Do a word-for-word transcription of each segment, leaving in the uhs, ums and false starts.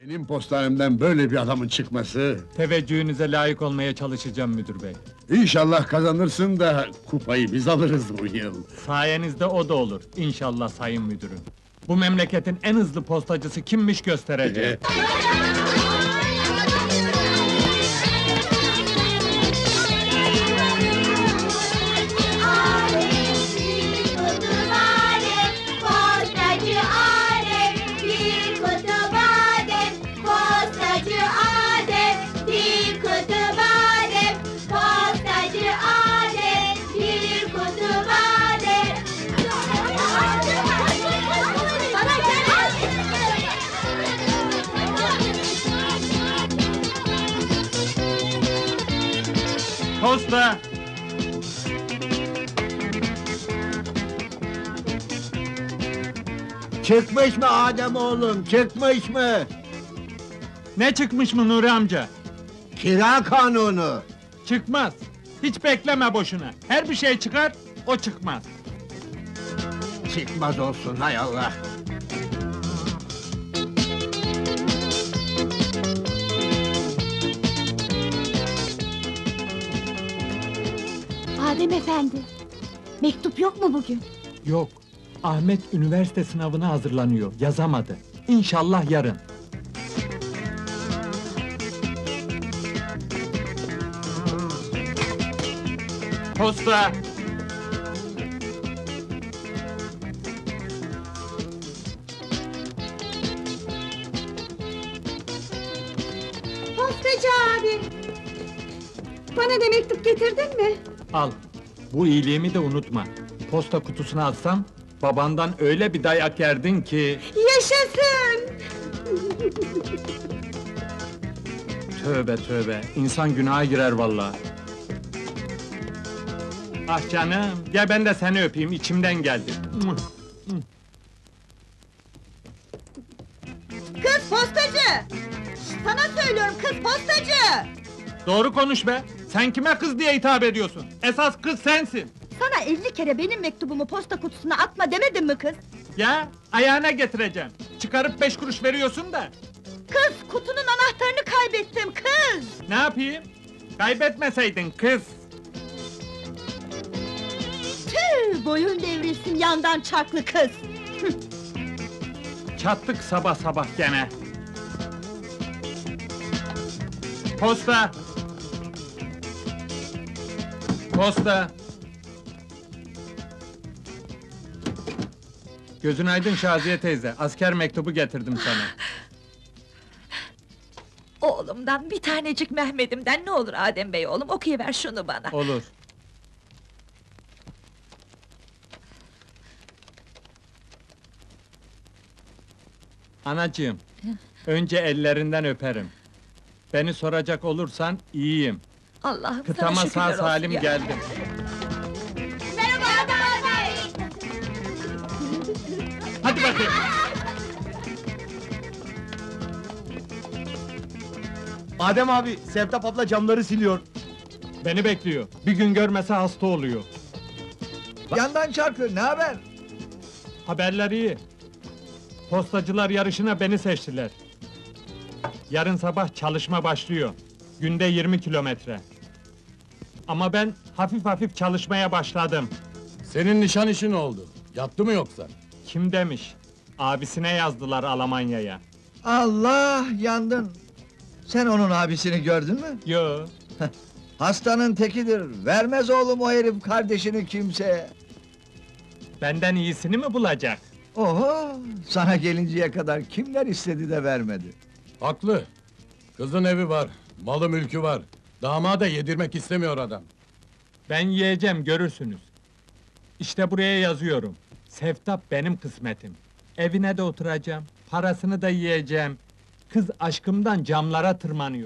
Benim postanemden böyle bir adamın çıkması... Teveccühünüze layık olmaya çalışacağım müdür bey. İnşallah kazanırsın da kupayı biz alırız bu yıl. Sayenizde o da olur, inşallah sayın müdürüm. Bu memleketin en hızlı postacısı kimmiş göstereceğim. Posta! Çıkmış mı Adem oğlum, çıkmış mı? Ne çıkmış mı Nuri amca? Kira kanunu. Çıkmaz! Hiç bekleme boşuna! Her bir şey çıkar, o çıkmaz! Çıkmaz olsun hay Allah. Adem efendi, mektup yok mu bugün? Yok, Ahmet üniversite sınavına hazırlanıyor, yazamadı. İnşallah yarın. Posta! Postacı abi! Bana da mektup getirdin mi? Al, bu iyiliğimi de unutma. Posta kutusuna atsam, babandan öyle bir dayak yerdin ki... Yaşasın! Tövbe tövbe, insan günaha girer vallahi. Ah canım, gel ben de seni öpeyim, içimden geldi. Kız postacı! Sana söylüyorum kız postacı! Doğru konuş be! Sen kime kız diye hitap ediyorsun? Esas kız sensin! Sana elli kere benim mektubumu posta kutusuna atma demedim mi kız? Ya, ayağına getireceğim. Çıkarıp beş kuruş veriyorsun da. Kız, kutunun anahtarını kaybettim kız! Ne yapayım? Kaybetmeseydin kız! Tüh, boyun devrilsin yandan çarklı kız! Çattık sabah sabah gene! Posta! Posta! Gözün aydın Şaziye teyze, asker mektubu getirdim sana. Oğlumdan, bir tanecik Mehmet'imden ne olur Adem Bey oğlum, okuyuver şunu bana. Olur. Anacığım, önce ellerinden öperim. Beni soracak olursan iyiyim. Allah'ım sana Kıtama şükürler sağ olsun salim ya. geldim. Merhaba Adem Bey! Hadi bakayım. Adem abi, Sevtap abla camları siliyor. Beni bekliyor. Bir gün görmese hasta oluyor. Yandan çarpıyor, ne haber? Haberleri iyi. Postacılar yarışına beni seçtiler. Yarın sabah çalışma başlıyor. Günde yirmi kilometre. Ama ben hafif hafif çalışmaya başladım. Senin nişan işin oldu. Yattı mı yoksa? Kim demiş? Abisine yazdılar Almanya'ya. Allah, yandın! Sen onun abisini gördün mü? Yo, Hastanın tekidir, vermez oğlum o herif kardeşini kimseye! benden iyisini mi bulacak? Oho! Sana gelinceye kadar kimler istedi de vermedi? Haklı. Kızın evi var, malı mülkü var. Damada yedirmek istemiyor adam. Ben yiyeceğim, görürsünüz. İşte buraya yazıyorum. Sevtap benim kısmetim. Evine de oturacağım, parasını da yiyeceğim. Kız aşkımdan camlara tırmanıyor.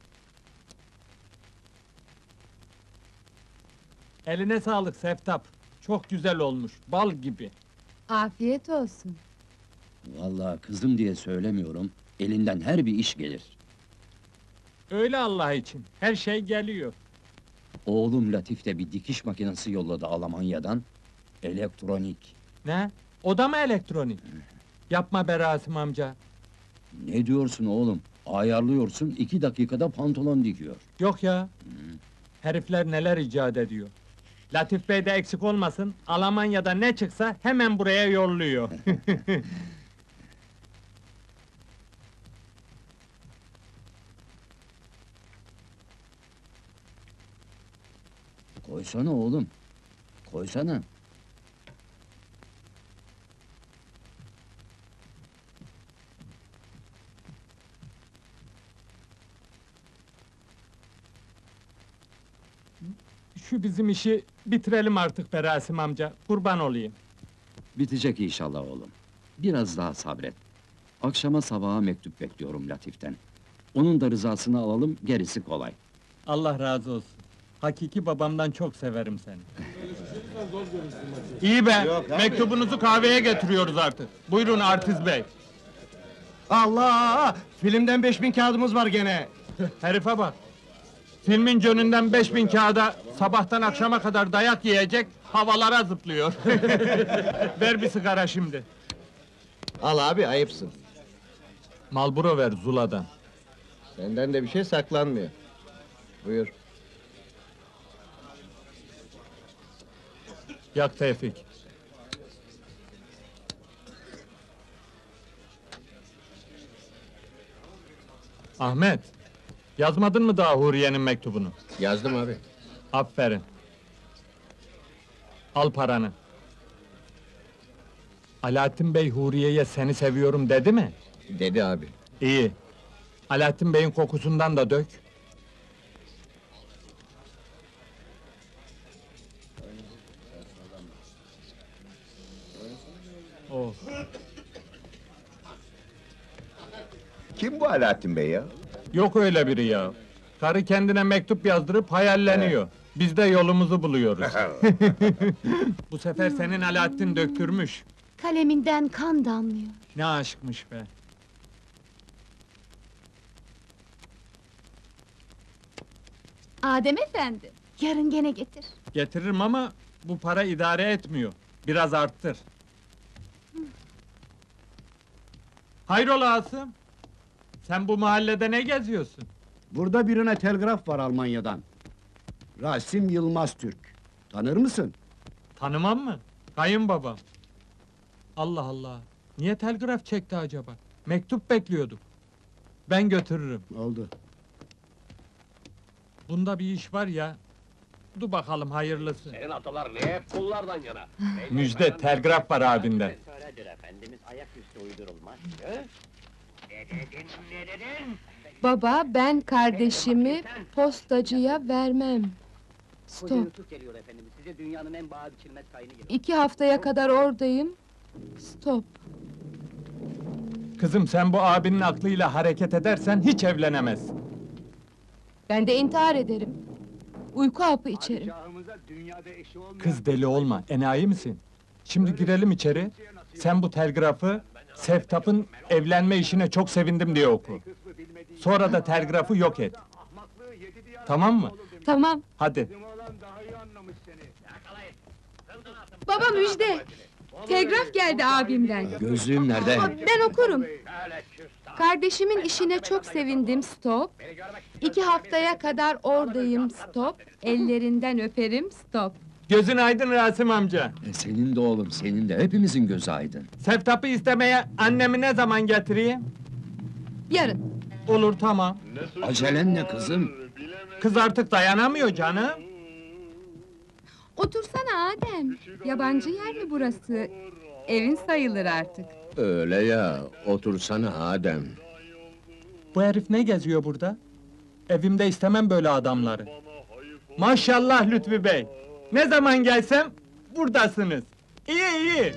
Eline sağlık Sevtap. Çok güzel olmuş, bal gibi. Afiyet olsun. Vallahi kızım diye söylemiyorum, elinden her bir iş gelir. Öyle Allah için, her şey geliyor. Oğlum Latif de bir dikiş makinesi yolladı Almanya'dan. Elektronik. Ne? O da mı elektronik? Yapma be Rasim amca. Ne diyorsun oğlum? Ayarlıyorsun, iki dakikada pantolon dikiyor. Yok ya. Herifler neler icat ediyor. Latif Bey de eksik olmasın, Almanya'da ne çıksa hemen buraya yolluyor. Koysana oğlum. Koysana. Şu bizim işi bitirelim artık be Rasim amca, kurban olayım. Bitecek inşallah oğlum. Biraz daha sabret. Akşama sabaha mektup bekliyorum Latif'ten. Onun da rızasını alalım, gerisi kolay. Allah razı olsun. Hakiki babamdan çok severim seni. İyi be, mektubunuzu kahveye getiriyoruz artık. Buyurun Artiz Bey. Allah! Filmden beş bin kağıdımız var gene. Herife bak. Filmin cönünden beş bin kağıda sabahtan akşama kadar dayak yiyecek, havalara zıplıyor. Ver bir sigara şimdi. Al abi, ayıpsın. Marlboro ver Zula'dan. Senden de bir şey saklanmıyor. Buyur. Yak Tevfik. Ahmet, yazmadın mı daha Huriye'nin mektubunu? Yazdım abi. Aferin. Al paranı. Alaaddin Bey Huriye'ye seni seviyorum dedi mi? Dedi abi. İyi. Alaaddin Bey'in kokusundan da dök. Oh. Kim bu Alaaddin Bey ya? Yok öyle biri ya. Karı kendine mektup yazdırıp hayalleniyor. Biz de yolumuzu buluyoruz. Bu sefer senin Alaaddin döktürmüş. Kaleminden kan damlıyor. Ne aşkmış be. Adem efendi, yarın gene getir. Getiririm ama bu para idare etmiyor. Biraz arttır. Hayrola Asım? Sen bu mahallede ne geziyorsun? Burada birine telgraf var Almanya'dan. Rasim Yılmaz Türk. Tanır mısın? Tanımam mı? Kayınbabam. Allah Allah! Niye telgraf çekti acaba? Mektup bekliyorduk. Ben götürürüm. Oldu. Bunda bir iş var ya. Dur bakalım hayırlısı. Senin atalar ne hep kullardan yana. Müjde, telgraf var abinden. Söyledir efendimiz, ayaküstü uydurulmaz. He? Ne dedin, ne dedin? Baba, ben kardeşimi postacıya vermem. Koca Stop. Yusuf geliyor efendimiz, size dünyanın en bağ biçilmez kayını geliyor. İki haftaya kadar oradayım. Stop. Kızım sen bu abinin aklıyla hareket edersen hiç evlenemezsin. Ben de intihar ederim. Uyku hapı içerim. Padişahımıza dünyada eşi olmayan... Kız deli olma, enayi misin? Şimdi girelim içeri, sen bu telgrafı, Seftap'ın evlenme işine çok sevindim diye oku. Sonra da telgrafı yok et. Tamam mı? Tamam. Hadi. Baba müjde. Telgraf geldi abimden. Gözlüğüm nerede? Ben okurum. Kardeşimin işine çok sevindim. Stop. İki haftaya kadar oradayım. Stop. Ellerinden öperim. Stop. Gözün aydın Rasim amca. E, senin de oğlum, senin de, hepimizin gözü aydın. Seftap'ı istemeye annemi ne zaman getireyim? Yarın. Olur tamam. Acelen ne kızım? Kız artık dayanamıyor canım. Otursana Adem. Yabancı yer mi burası? Evin sayılır artık. Öyle ya, otursana Adem. Bu herif ne geziyor burada? Evimde istemem böyle adamları. Maşallah Lütfü Bey. Ne zaman gelsem buradasınız. İyi iyi.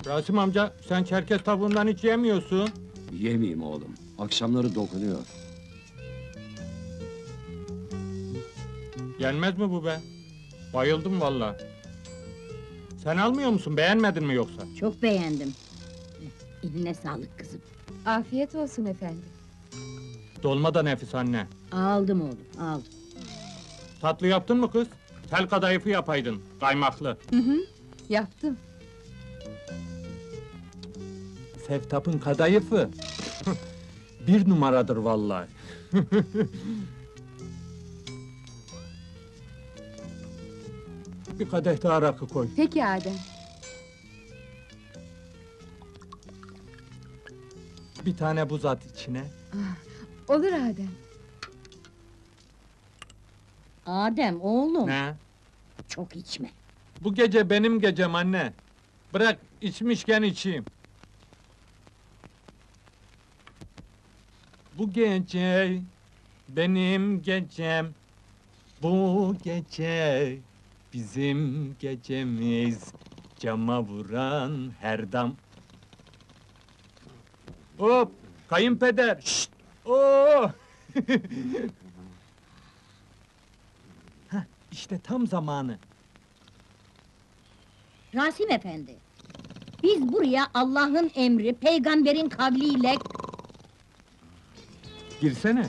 Rasim amca, sen Çerkez tavuğundan hiç yemiyorsun. Yemeyeyim oğlum. Akşamları dokunuyor. Yenmez mi bu be? Bayıldım vallahi. Sen almıyor musun, beğenmedin mi yoksa? Çok beğendim. Eline sağlık kızım. Afiyet olsun efendim. Dolma da nefis anne. Aldım oğlum, aldım. Tatlı yaptın mı kız? Tel kadayıfı yapaydın, kaymaklı. Hı hı, yaptım. Seftap'ın kadayıfı bir numaradır vallahi. Bir kadeh daha rakı koy. Peki Adem. Bir tane buz at içine. Olur Adem. Adem oğlum, Ne? çok içme. Bu gece benim gecem anne. Bırak içmişken içeyim. Bu gece benim gecem. Bu gece bizim gecemiz. Cama vuran her dam. Hop! Kayınpeder! Şşt! Oo! Hah, işte tam zamanı. Rasim efendi, biz buraya Allah'ın emri, peygamberin kavliyle... Girsene.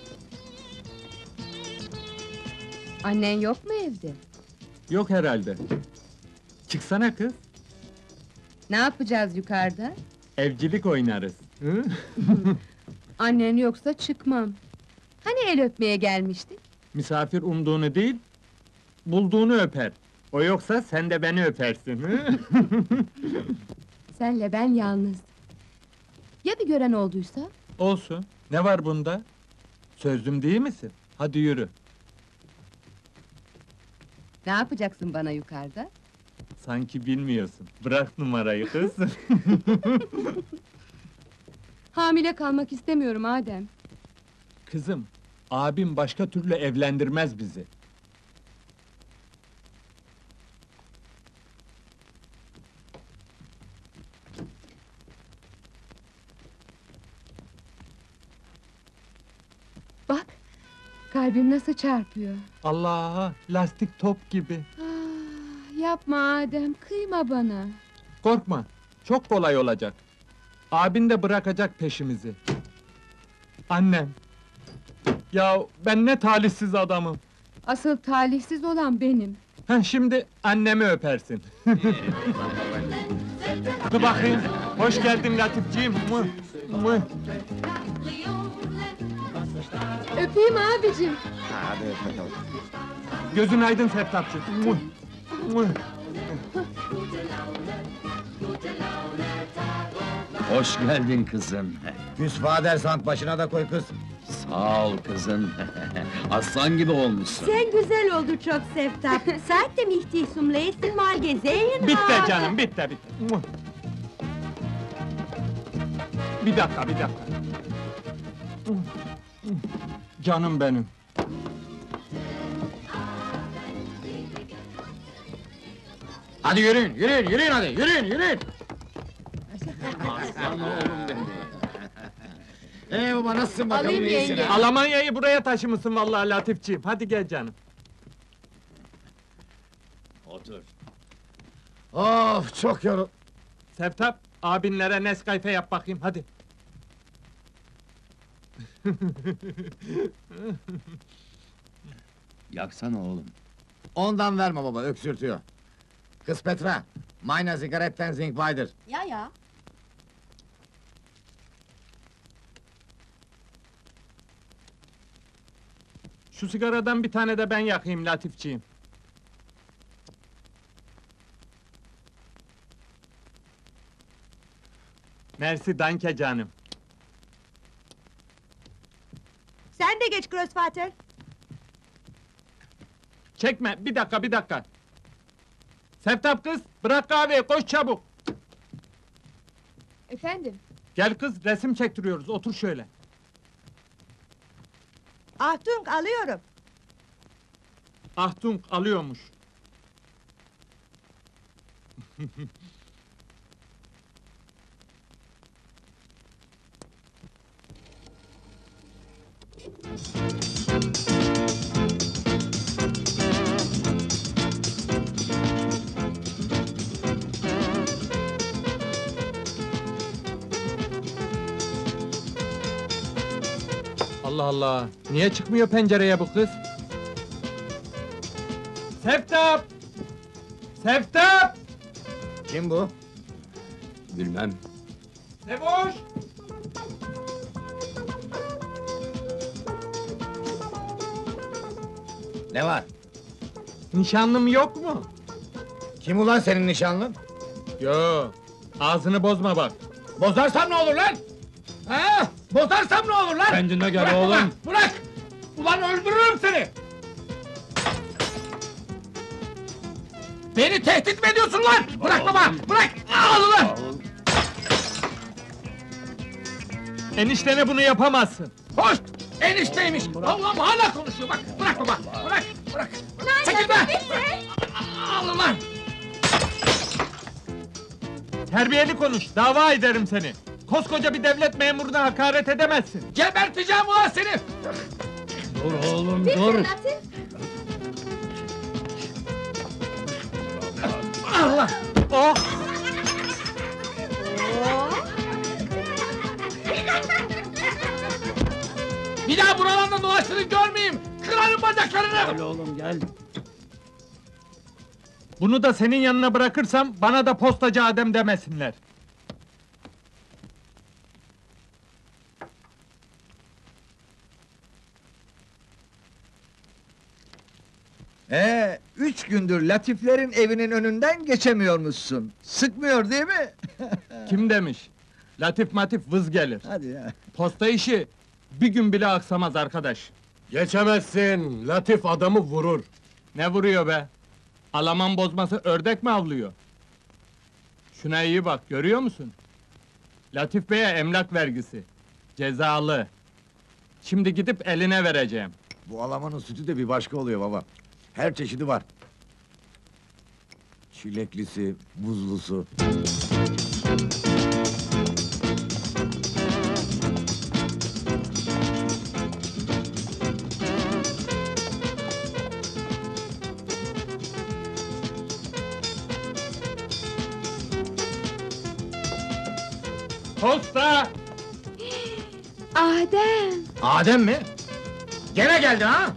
Annen yok mu evde? Yok herhalde. Çıksana kız. Ne yapacağız yukarıda? Evcilik oynarız. Hı? Annen yoksa çıkmam. Hani el öpmeye gelmiştik? Misafir umduğunu değil, bulduğunu öper. O yoksa sen de beni öpersin. Hı? Senle ben yalnız. Ya bir gören olduysa? Olsun. Ne var bunda? Sözlüm değil misin? Hadi yürü. Ne yapacaksın bana yukarıda? Sanki bilmiyorsun. Bırak numarayı kız. Hamile kalmak istemiyorum Adem. Kızım, abim başka türlü evlendirmez bizi. Bak, kalbim nasıl çarpıyor. Allah, lastik top gibi. Ah, yapma Adem, kıyma bana. Korkma, çok kolay olacak. Abin de bırakacak peşimizi. Annem! Ya ben ne talihsiz adamım! Asıl talihsiz olan benim. Heh, şimdi annemi öpersin. Dur bakayım, hoş geldin Latifciğim. Mıh, mıh. Öpeyim abicim. Hadi öp bakalım. Gözün aydın Seftapçı. Mıh, mıh. Hoş geldin kızım. Küs Fadersant başına da koy kız. Sağ ol kızım. Aslan gibi olmuşsun. Sen güzel oldu çok Seftap. Saatte mich dich zum letzten Mal gesehen Bitti habe. canım, bitti, bitti. Mıh. Bir dakika, bir dakika. Canım benim. Hadi yürüyün, yürüyün, yürüyün hadi, yürüyün, yürüyün! Aslan oğlum benim. Ee baba, nasılsın bakalım, Alayım iyisin yenge. ha? Almanya'yı buraya taşımışsın vallahi Latifciğim. Hadi gel canım. Otur. Of, çok yorul... Seftap, abinlere Nescafe yap bakayım, hadi. Yaksana oğlum. Ondan verme baba, öksürtüyor. Kız Petra, meine Zigaretten sind weiter. Ya ya. Şu sigaradan bir tane de ben yakayım Latifciğim. Mersi, danke canım. Sen de geç Großvater. Çekme, bir dakika, bir dakika. Seftap kız, bırak kahveyi, koş çabuk. Efendim? Gel kız, resim çektiriyoruz, otur şöyle. Achtung, alıyorum. Ahtung alıyormuş. Allah Allah! Niye çıkmıyor pencereye bu kız? Seftap! Seftap! Kim bu? Bilmem. Sevoş! Ne var? Nişanlım yok mu? Kim ulan senin nişanlın? Yo, ağzını bozma bak. Bozarsam ne olur lan? Ha? Bozarsam ne olur lan? Kendine gel Bırak oğlum. ulan, bırak! Ulan öldürürüm seni! Beni tehdit mi ediyorsun lan? Bırak baba, bırak! Al ulan! Eniştene bunu yapamazsın. Hoş! Enişteymiş! Allah'ım hala konuşuyor bak! Bırak baba, bırak, bırak! Çekil be! Al ulan! Terbiyeli konuş, dava ederim seni. Koskoca bir devlet memuruna hakaret edemezsin. Geberteceğim ulan seni! Dur oğlum, dur! Allah! Oh! Bir daha buralarda dolaştığını görmeyeyim! Kırarım bacaklarını! Gel oğlum, gel! Bunu da senin yanına bırakırsam, bana da postacı Adem demesinler. Ee, üç gündür Latiflerin evinin önünden geçemiyormuşsun. Sıkmıyor değil mi? Kim demiş? Latif matif vız gelir. Hadi ya. Posta işi bir gün bile aksamaz arkadaş. Geçemezsin, Latif adamı vurur. Ne vuruyor be? Alaman bozması ördek mi avlıyor? Şuna iyi bak, görüyor musun? Latif Bey'e emlak vergisi. Cezalı. Şimdi gidip eline vereceğim. Bu Alamanın sütü de bir başka oluyor baba. Her çeşidi var. Çileklisi, buzlusu. Posta! Adem! Adem mi? Gene geldi ha?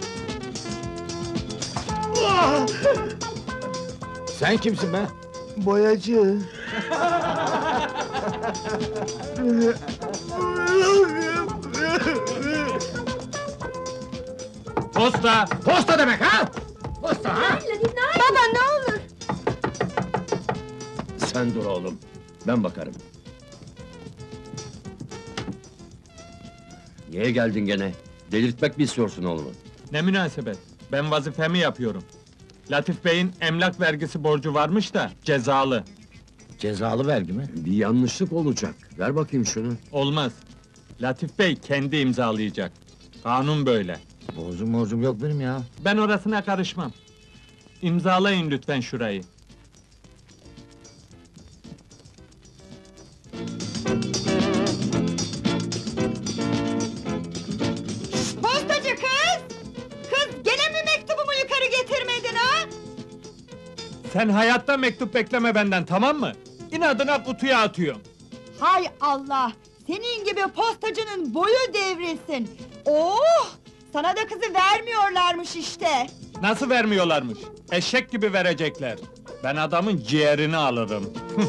Sen kimsin be? Boyacı. Posta! Posta demek ha? Posta ha? Baba ne olur! Sen dur oğlum, ben bakarım. Niye geldin gene? Delirtmek mi istiyorsun oğlumu? Ne münasebet? Ben vazifemi yapıyorum. Latif Bey'in emlak vergisi borcu varmış da cezalı. Cezalı vergi mi? Bir yanlışlık olacak. Ver bakayım şunu. Olmaz. Latif Bey kendi imzalayacak. Kanun böyle. Borcum borcum yok benim ya. Ben orasına karışmam. İmzalayın lütfen şurayı. Postacı kız! Kız gene mi mektubumu yukarı getirmedin ha? Sen hayatta mektup bekleme benden, tamam mı? İnadına kutuya atıyorum. Hay Allah! Senin gibi postacının boyu devrilsin! Oh! Sana da kızı vermiyorlarmış işte! Nasıl vermiyorlarmış? Eşek gibi verecekler. Ben adamın ciğerini alırım.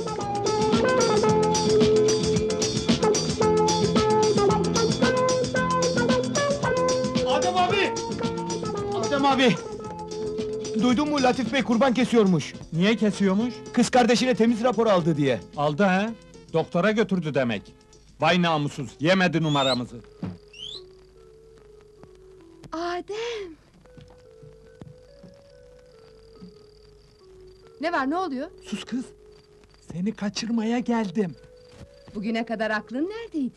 Adem abi! Adem abi! Duydun mu Latif Bey kurban kesiyormuş. Niye kesiyormuş? Kız kardeşine temiz rapor aldı diye. Aldı ha? Doktora götürdü demek. Vay namussuz, yemedi numaramızı. Adem! Ne var, ne oluyor? Sus kız! Seni kaçırmaya geldim. Bugüne kadar aklın neredeydi?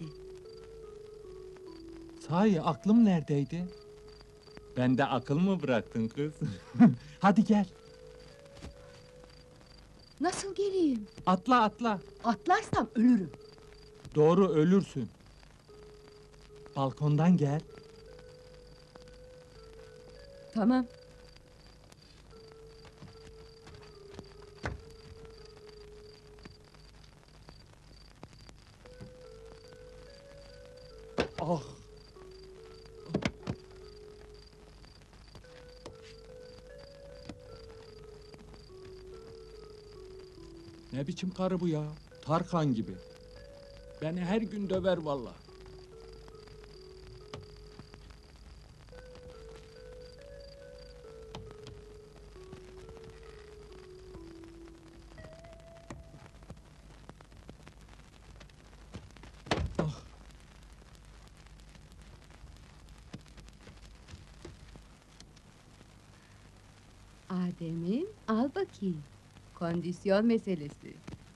Sahi aklım neredeydi? Bende akıl mı bıraktın kız? Hadi gel, Nasıl geleyim? atla atla. Atlarsam ölürüm. Doğru ölürsün. Balkondan gel. Tamam. Ah! Ne biçim karı bu ya? Tarkan gibi. Beni her gün döver vallahi. Adem'im, al bakayım. Kondisyon meselesi.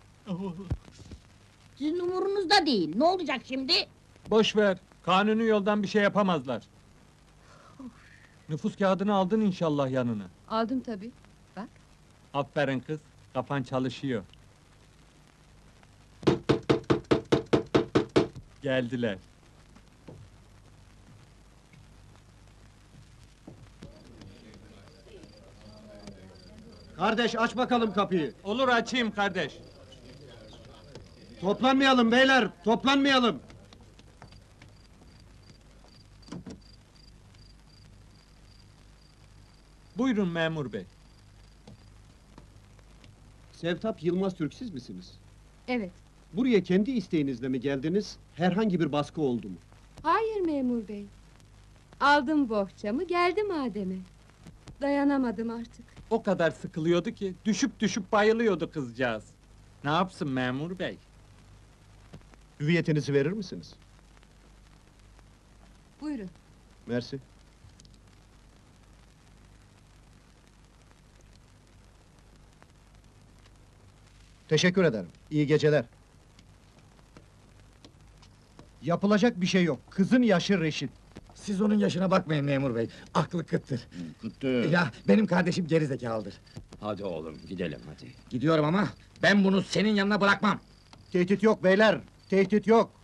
Sizin umurunuzda değil. Ne olacak şimdi? Boş ver. Kanuni yoldan bir şey yapamazlar. Nüfus kağıdını aldın inşallah yanına. Aldım tabii. Bak. Aferin kız. Kafan çalışıyor. Geldiler. Kardeş aç bakalım kapıyı. Olur açayım kardeş. Toplanmayalım beyler, toplanmayalım. Buyurun memur bey. Sevtap Yılmaz Türk siz misiniz? Evet. Buraya kendi isteğinizle mi geldiniz? Herhangi bir baskı oldu mu? Hayır memur bey. Aldım bohçamı, geldim Adem'e. Dayanamadım artık. O kadar sıkılıyordu ki düşüp düşüp bayılıyordu kızcağız. Ne yapsın memur bey? Hüviyetinizi verir misiniz? Buyurun. Mersi. Teşekkür ederim. İyi geceler. Yapılacak bir şey yok. Kızın yaşı reşit. Siz onun yaşına bakmayın memur bey. Aklı kıttır. Kıttı. Ya benim kardeşim gerizekalıdır. Hadi oğlum gidelim hadi. Gidiyorum ama ben bunu senin yanına bırakmam. Tehdit yok beyler. Tehdit yok.